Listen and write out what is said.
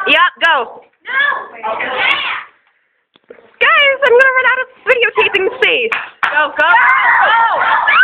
Yep, go. No! Guys, I'm gonna run out of videotaping space. Go, go, go!